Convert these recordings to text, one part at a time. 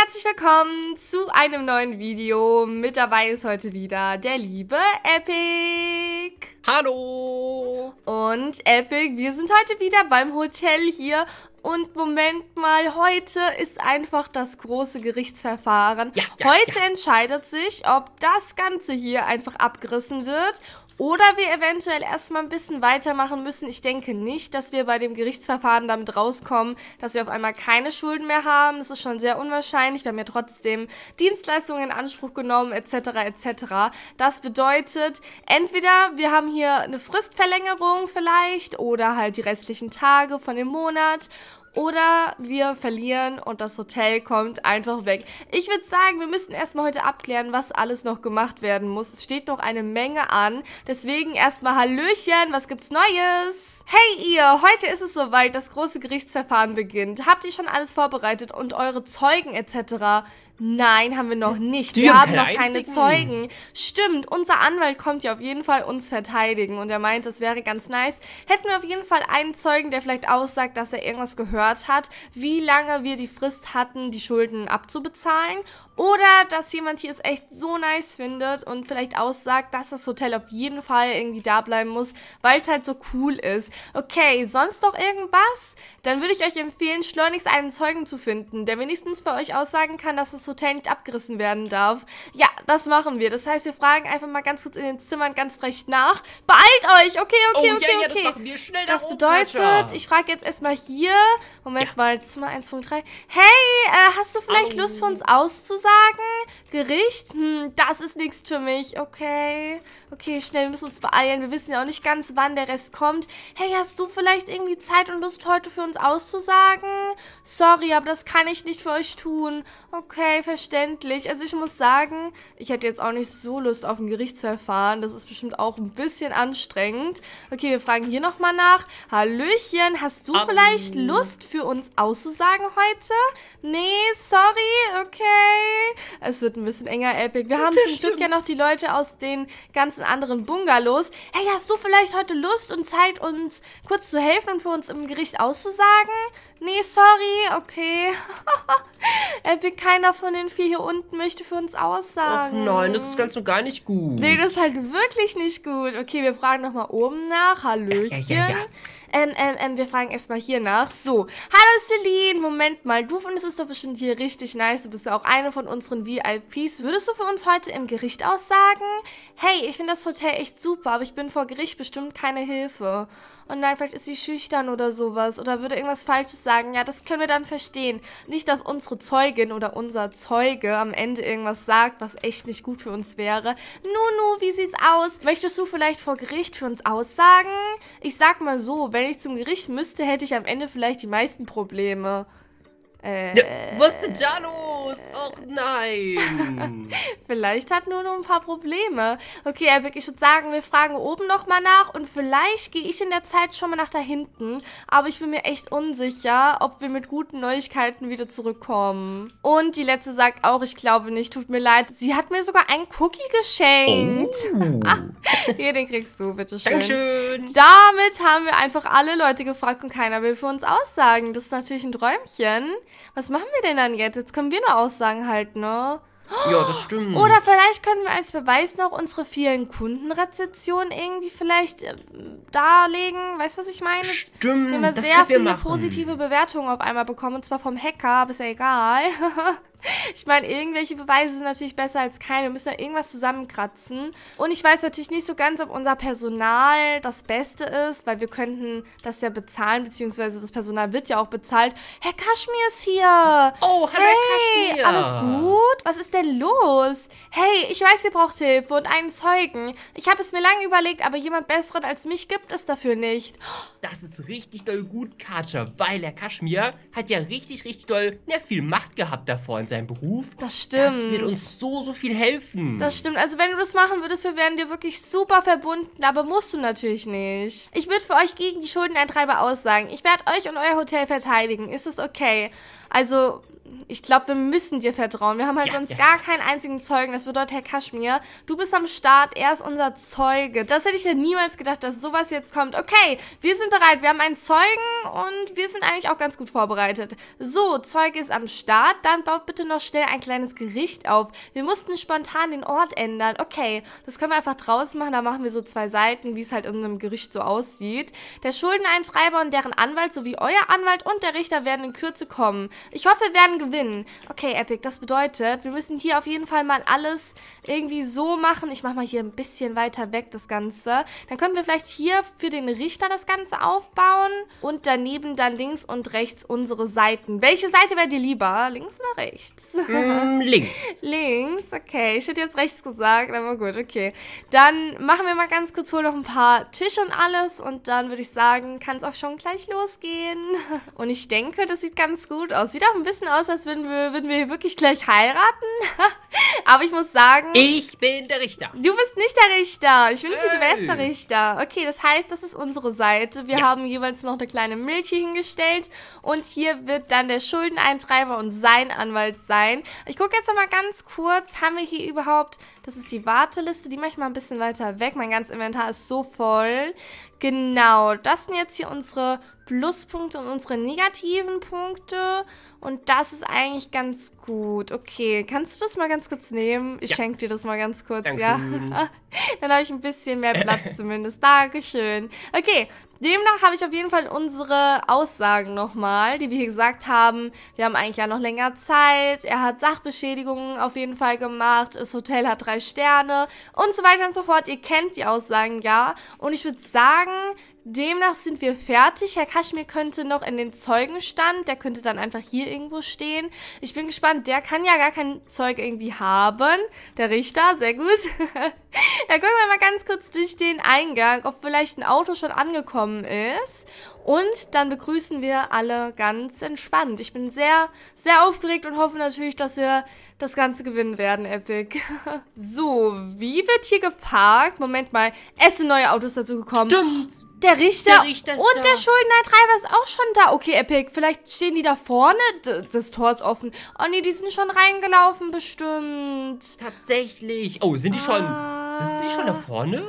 herzlich willkommen zu einem neuen Video. Mit dabei ist heute wieder der liebe Epic. Hallo! Und Epic, wir sind heute wieder beim Hotel hier. Und Moment mal, heute ist einfach das große Gerichtsverfahren. Heute entscheidet sich, ob das Ganze hier einfach abgerissen wird oder wir eventuell erstmal ein bisschen weitermachen müssen. Ich denke nicht, dass wir bei dem Gerichtsverfahren damit rauskommen, dass wir auf einmal keine Schulden mehr haben. Das ist schon sehr unwahrscheinlich. Wir haben ja trotzdem Dienstleistungen in Anspruch genommen, etc. etc. Das bedeutet, entweder wir haben hier eine Fristverlängerung vielleicht oder halt die restlichen Tage von dem Monat. Oder wir verlieren und das Hotel kommt einfach weg. Ich würde sagen, wir müssen erstmal heute abklären, was alles noch gemacht werden muss. Es steht noch eine Menge an. Deswegen erstmal Hallöchen, was gibt's Neues? Hey ihr, heute ist es soweit, das große Gerichtsverfahren beginnt. Habt ihr schon alles vorbereitet und eure Zeugen etc.? Nein, haben wir noch nicht. Wir haben noch keine Zeugen. Stimmt, unser Anwalt kommt ja auf jeden Fall uns verteidigen und er meint, es wäre ganz nice. Hätten wir auf jeden Fall einen Zeugen, der vielleicht aussagt, dass er irgendwas gehört hat, wie lange wir die Frist hatten, die Schulden abzubezahlen. Oder dass jemand hier es echt so nice findet und vielleicht aussagt, dass das Hotel auf jeden Fall irgendwie da bleiben muss, weil es halt so cool ist. Okay, sonst noch irgendwas? Dann würde ich euch empfehlen, schleunigst einen Zeugen zu finden, der wenigstens für euch aussagen kann, dass das Hotel nicht abgerissen werden darf. Ja, das machen wir. Das heißt, wir fragen einfach mal ganz kurz in den Zimmern ganz frech nach. Beeilt euch! Okay. Das machen wir schnell. Das bedeutet, ich frage jetzt erstmal hier. Moment mal, Zimmer 1, Punkt 3. Hey, hast du vielleicht Lust für uns auszusagen? Gericht? Das ist nichts für mich. Okay, schnell, wir müssen uns beeilen. Wir wissen ja auch nicht ganz, wann der Rest kommt. Hey, hast du vielleicht irgendwie Zeit und Lust, heute für uns auszusagen? Sorry, aber das kann ich nicht für euch tun. Okay, verständlich. Also ich muss sagen, ich hätte jetzt auch nicht so Lust auf ein Gerichtsverfahren. Das ist bestimmt auch ein bisschen anstrengend. Okay, wir fragen hier nochmal nach. Hallöchen, hast du vielleicht Lust für uns auszusagen heute? Nee, sorry, okay. Es wird ein bisschen enger, Epic. Wir haben zum Glück ja noch die Leute aus den ganzen anderen Bungalows. Hey, hast du vielleicht heute Lust und Zeit, uns kurz zu helfen und für uns im Gericht auszusagen? Nee, sorry, okay. Epic, keiner von den 4 hier unten möchte für uns aussagen. Och nein, das ist ganz und gar nicht gut. Nee, das ist halt wirklich nicht gut. Okay, wir fragen nochmal oben nach. Hallöchen. Ja. Wir fragen erstmal hier nach. So, hallo Celine, Moment mal, du findest es doch bestimmt hier richtig nice. Du bist ja auch eine von unseren VIPs. Würdest du für uns heute im Gericht aussagen? Hey, ich finde das Hotel echt super, aber ich bin vor Gericht bestimmt keine Hilfe. Und nein, vielleicht ist sie schüchtern oder sowas oder würde irgendwas Falsches sagen. Ja, das können wir dann verstehen. Nicht, dass unsere Zeugin oder unser Zeuge am Ende irgendwas sagt, was echt nicht gut für uns wäre. Nu, wie sieht's aus? Möchtest du vielleicht vor Gericht für uns aussagen? Ich sag mal so, wenn ich zum Gericht müsste, hätte ich am Ende vielleicht die meisten Probleme. Was ist denn da los? Och nein. Vielleicht hat nur noch ein paar Probleme. Okay, Epic, ich würde sagen, wir fragen oben nochmal nach und vielleicht gehe ich in der Zeit schon mal nach da hinten. Aber ich bin mir echt unsicher, ob wir mit guten Neuigkeiten wieder zurückkommen. Und die letzte sagt auch, ich glaube nicht, tut mir leid. Sie hat mir sogar einen Cookie geschenkt. Hier, den kriegst du, bitteschön. Dankeschön. Damit haben wir einfach alle Leute gefragt und keiner will für uns aussagen. Das ist natürlich ein Träumchen. Was machen wir denn dann jetzt? Jetzt können wir nur Aussagen halten, ne? Ja, das stimmt. Oder vielleicht können wir als Beweis noch unsere vielen Kundenrezensionen irgendwie vielleicht darlegen. Weißt du, was ich meine? Stimmt, wir haben sehr viele positive Bewertungen auf einmal bekommen. Und zwar vom Hacker, aber ist ja egal. Ich meine, irgendwelche Beweise sind natürlich besser als keine. Wir müssen da irgendwas zusammenkratzen. Und ich weiß natürlich nicht so ganz, ob unser Personal das Beste ist, weil wir könnten das ja bezahlen, beziehungsweise das Personal wird ja auch bezahlt. Herr Kaschmir ist hier. Oh, hallo, hey, Herr Kaschmir. Alles gut? Was ist denn los? Hey, ich weiß, ihr braucht Hilfe und einen Zeugen. Ich habe es mir lange überlegt, aber jemand Besseren als mich gibt es dafür nicht. Das ist richtig doll gut, Katja, weil Herr Kaschmir hat ja richtig doll viel Macht gehabt davor in seinem Beruf. Das stimmt. Das wird uns so viel helfen. Das stimmt. Also wenn du das machen würdest, wir wären dir wirklich super verbunden, aber musst du natürlich nicht. Ich würde für euch gegen die Schuldeneintreiber aussagen. Ich werde euch und euer Hotel verteidigen. Ist das okay? Also, ich glaube, wir müssen dir vertrauen. Wir haben halt sonst gar keinen einzigen Zeugen. Das bedeutet, Herr Kaschmir, du bist am Start, er ist unser Zeuge. Das hätte ich ja niemals gedacht, dass sowas jetzt kommt. Okay, wir sind bereit, wir haben einen Zeugen und wir sind eigentlich auch ganz gut vorbereitet. So, Zeuge ist am Start, dann baut bitte noch schnell ein kleines Gericht auf. Wir mussten spontan den Ort ändern. Okay, das können wir einfach draußen machen, da machen wir so 2 Seiten, wie es halt in einem Gericht so aussieht. Der Schuldeneintreiber und deren Anwalt sowie euer Anwalt und der Richter werden in Kürze kommen. Ich hoffe, wir werden gewinnen. Okay, Epic, das bedeutet, wir müssen hier auf jeden Fall mal alles irgendwie so machen. Ich mache mal hier ein bisschen weiter weg das Ganze. Dann können wir vielleicht hier für den Richter das Ganze aufbauen und daneben dann links und rechts unsere Seiten. Welche Seite wäre dir lieber? Links oder rechts? Links. Links, okay. Ich hätte jetzt rechts gesagt, aber gut, okay. Dann machen wir mal ganz kurz noch ein paar Tische und alles und dann würde ich sagen, kann es auch schon gleich losgehen. Und ich denke, das sieht ganz gut aus. Sieht auch ein bisschen aus, als würden wir hier wirklich gleich heiraten. Aber ich muss sagen... Ich bin der Richter. Du bist nicht der Richter. Ich will nicht, du wärst der Richter. Okay, das heißt, das ist unsere Seite. Wir haben jeweils noch eine kleine Milch hier hingestellt. Und hier wird dann der Schuldeneintreiber und sein Anwalt sein. Ich gucke jetzt noch mal ganz kurz. Haben wir hier überhaupt... Das ist die Warteliste. Die mache ich mal ein bisschen weiter weg. Mein ganzes Inventar ist so voll. Genau, das sind jetzt hier unsere Pluspunkte und unsere negativen Punkte. Und das ist eigentlich ganz gut. Okay, kannst du das mal ganz kurz nehmen? Ich schenke dir das mal ganz kurz, Danke. ja? Dann habe ich ein bisschen mehr Platz zumindest. Dankeschön. Okay, demnach habe ich auf jeden Fall unsere Aussagen nochmal, die wir hier gesagt haben. Wir haben eigentlich ja noch länger Zeit. Er hat Sachbeschädigungen auf jeden Fall gemacht. Das Hotel hat 3 Sterne und so weiter und so fort. Ihr kennt die Aussagen, ja. Und ich würde sagen... Demnach sind wir fertig. Herr Kaschmir könnte noch in den Zeugenstand. Der könnte dann einfach hier irgendwo stehen. Ich bin gespannt. Der kann ja gar keinen Zeug irgendwie haben. Der Richter, sehr gut. Dann gucken wir mal ganz kurz durch den Eingang, ob vielleicht ein Auto schon angekommen ist. Und dann begrüßen wir alle ganz entspannt. Ich bin sehr, sehr aufgeregt und hoffe natürlich, dass wir das Ganze gewinnen werden, Epic. So, wie wird hier geparkt? Moment mal, es sind neue Autos dazu gekommen. Stimmt. Der Richter ist und da. der Schuldeneintreiber ist auch schon da. Okay, Epic, vielleicht stehen die da vorne. Das Tor ist offen. Oh nee, die sind schon reingelaufen bestimmt. Tatsächlich. Oh, sind die schon... Sitzen die schon da vorne?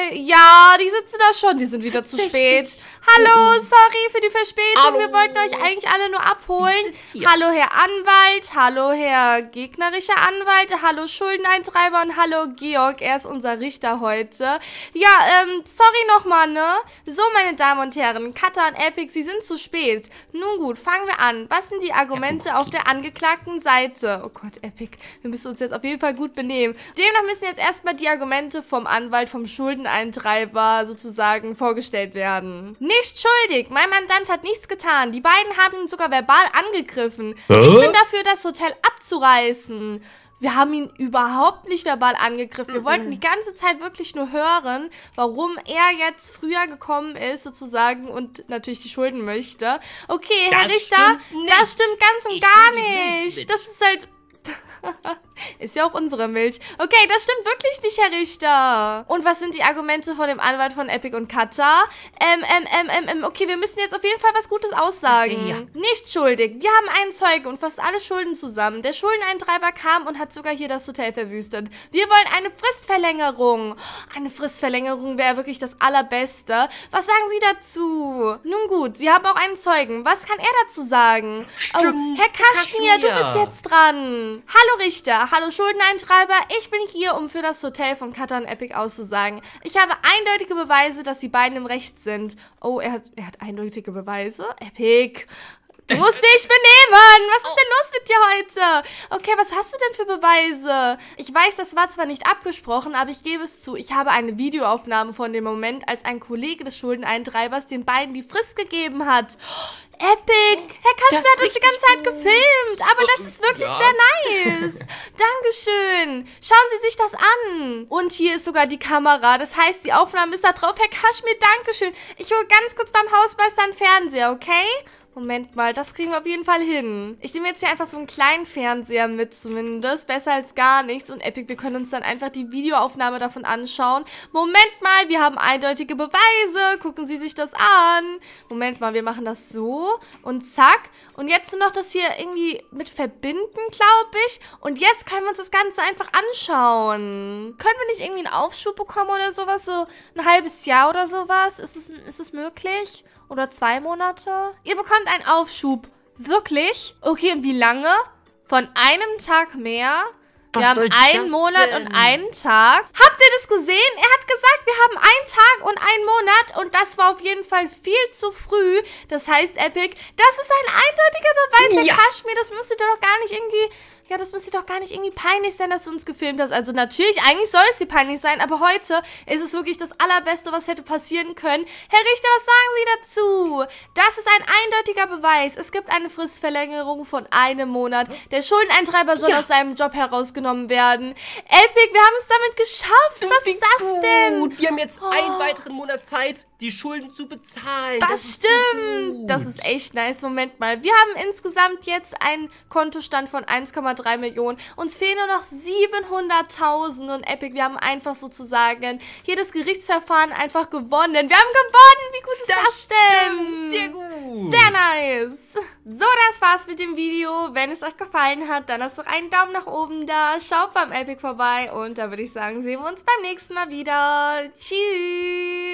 Ja, die sitzen da schon. Die sind wieder zu spät. Hallo, sorry für die Verspätung. Hallo. Wir wollten euch eigentlich alle nur abholen. Hallo, Herr Anwalt. Hallo, Herr gegnerischer Anwalt. Hallo, Schuldeneintreiber. Und hallo, Georg. Er ist unser Richter heute. Ja, sorry nochmal, ne? So, meine Damen und Herren. Katha und Epic, Sie sind zu spät. Nun gut, fangen wir an. Was sind die Argumente auf der angeklagten Seite? Oh Gott, Epic. Wir müssen uns jetzt auf jeden Fall gut benehmen. Demnach müssen jetzt erstmal die Argumente vom Anwalt, vom Schuldeneintreiber sozusagen vorgestellt werden. Nicht schuldig. Mein Mandant hat nichts getan. Die beiden haben ihn sogar verbal angegriffen. Ich bin dafür, das Hotel abzureißen. Wir haben ihn überhaupt nicht verbal angegriffen. Wir wollten die ganze Zeit wirklich nur hören, warum er jetzt früher gekommen ist, sozusagen, und natürlich die Schulden möchte. Okay, Herr Richter, das stimmt ganz und gar nicht. Das ist halt... Ist ja auch unsere Milch. Okay, das stimmt wirklich nicht, Herr Richter. Und was sind die Argumente von dem Anwalt von Epic und Katha? Okay, wir müssen jetzt auf jeden Fall was Gutes aussagen. Ja. Nicht schuldig. Wir haben einen Zeuge und fast alle Schulden zusammen. Der Schuldeneintreiber kam und hat sogar hier das Hotel verwüstet. Wir wollen eine Fristverlängerung. Eine Fristverlängerung wäre wirklich das Allerbeste. Was sagen Sie dazu? Nun gut, Sie haben auch einen Zeugen. Was kann er dazu sagen? Stimmt, oh, Herr Kaschmir, du bist jetzt dran. Hallo Richter, hallo Schuldeneintreiber. Ich bin hier, um für das Hotel von Katha und Epic auszusagen. Ich habe eindeutige Beweise, dass die beiden im Recht sind. Oh, er hat eindeutige Beweise? Epic... Du musst dich benehmen! Was ist denn los mit dir heute? Okay, was hast du denn für Beweise? Ich weiß, das war zwar nicht abgesprochen, aber ich gebe es zu. Ich habe eine Videoaufnahme von dem Moment, als ein Kollege des Schuldeneintreibers den beiden die Frist gegeben hat. Epic! Herr Kaschmir hat uns die ganze Zeit gefilmt, aber das ist wirklich sehr nice. Dankeschön. Schauen Sie sich das an. Und hier ist sogar die Kamera. Das heißt, die Aufnahme ist da drauf. Herr Kaschmir, Dankeschön. Ich hole ganz kurz beim Hausmeister einen Fernseher, okay? Moment mal, das kriegen wir auf jeden Fall hin. Ich nehme jetzt hier einfach so einen kleinen Fernseher mit zumindest. Besser als gar nichts. Und Epic, wir können uns dann einfach die Videoaufnahme davon anschauen. Moment mal, wir haben eindeutige Beweise. Gucken Sie sich das an. Moment mal, wir machen das so. Und zack. Und jetzt nur noch das hier irgendwie mit verbinden, glaube ich. Und jetzt können wir uns das Ganze einfach anschauen. Können wir nicht irgendwie einen Aufschub bekommen oder sowas? So ein halbes Jahr oder sowas? Ist es möglich? Oder 2 Monate? Ihr bekommt einen Aufschub. Wirklich? Okay, und wie lange? Von einem Tag mehr? Wir haben einen Monat und einen Tag. Habt ihr das gesehen? Er hat gesagt, wir haben einen Tag und einen Monat. Und das war auf jeden Fall viel zu früh. Das heißt, Epic, das ist ein eindeutiger Beweis, der Kaschmir. Das müsste doch gar nicht irgendwie... Ja, das müsste doch gar nicht irgendwie peinlich sein, dass du uns gefilmt hast. Also natürlich, eigentlich soll es dir peinlich sein, aber heute ist es wirklich das Allerbeste, was hätte passieren können. Herr Richter, was sagen Sie dazu? Das ist ein eindeutiger Beweis. Es gibt eine Fristverlängerung von 1 Monat. Der Schuldeneintreiber soll aus seinem Job herausgenommen werden. Epic, wir haben es damit geschafft. Was ist das denn? Wir haben jetzt einen weiteren Monat Zeit, die Schulden zu bezahlen. Das stimmt. So, das ist echt nice. Moment mal. Wir haben insgesamt jetzt einen Kontostand von 1,3 Millionen. Uns fehlen nur noch 700.000 und Epic, wir haben einfach sozusagen jedes Gerichtsverfahren einfach gewonnen. Wir haben gewonnen! Wie gut ist das denn? Sehr gut! Sehr nice! So, das war's mit dem Video. Wenn es euch gefallen hat, dann lasst doch einen Daumen nach oben da. Schaut beim Epic vorbei und da würde ich sagen, sehen wir uns beim nächsten Mal wieder. Tschüss!